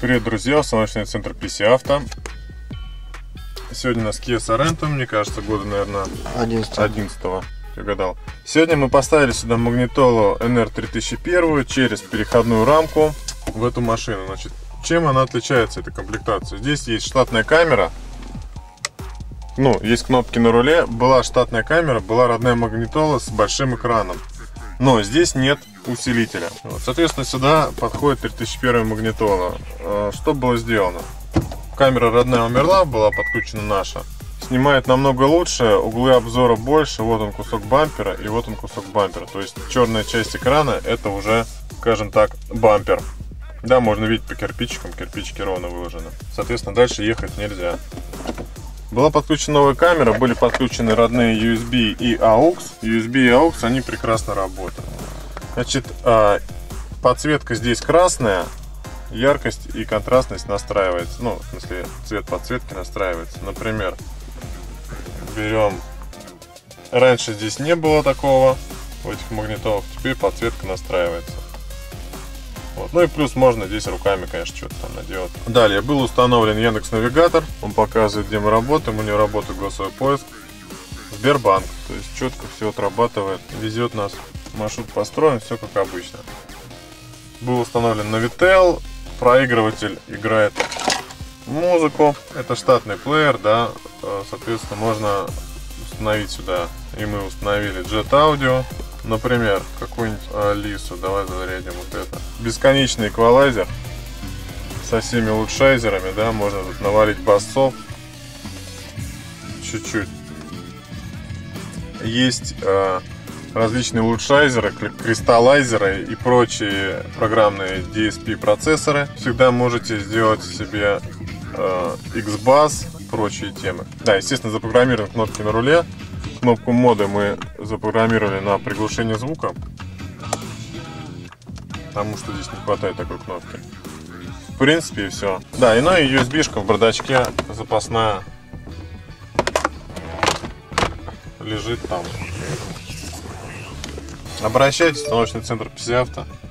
Привет, друзья! Установочный центр PC Auto. Сегодня у нас Kia Sorento, мне кажется, года, наверное, 11-го. Я гадал. Сегодня мы поставили сюда магнитолу NR3001 через переходную рамку в эту машину. Значит, чем она отличается, эта комплектация? Здесь есть штатная камера. Есть кнопки на руле. Была штатная камера, была родная магнитола с большим экраном. Но здесь нет усилителя. Соответственно, сюда подходит 3001 магнитола. Что было сделано? Камера родная умерла, была подключена наша. Снимает намного лучше, углы обзора больше. Вот он кусок бампера и вот он кусок бампера. То есть черная часть экрана это уже, скажем так, бампер. Да, можно видеть по кирпичикам, кирпичики ровно выложены. Соответственно, дальше ехать нельзя. Была подключена новая камера, были подключены родные USB и AUX. USB и AUX, они прекрасно работают. Значит, подсветка здесь красная, яркость и контрастность настраивается. В смысле, цвет подсветки настраивается. Например, берем... Раньше здесь не было такого в этих магнитолах, теперь подсветка настраивается. И плюс можно здесь руками, конечно, что-то там наделать. Далее был установлен Яндекс.Навигатор. Он показывает, где мы работаем. У него работает голосовой поиск. Сбербанк. То есть четко все отрабатывает. Везет нас. Маршрут построен. Все как обычно. Был установлен Navitel. Проигрыватель играет музыку. Это штатный плеер, да. Соответственно, можно установить сюда. И мы установили Jet Audio. Например, какую-нибудь Лису. Давай зарядим вот это. Бесконечный эквалайзер со всеми улучшайзерами, да, можно тут навалить басов чуть-чуть. Есть различные улучшайзеры, кристаллайзеры и прочие программные DSP процессоры. Всегда можете сделать себе X-Bass, прочие темы. Да, естественно, запрограммированы кнопки на руле. Кнопку моды мы запрограммировали на приглушение звука, потому что здесь не хватает такой кнопки. В принципе, и все. Да, и USB-шка в бардачке запасная лежит там. Обращайтесь в установочный центр PC Auto.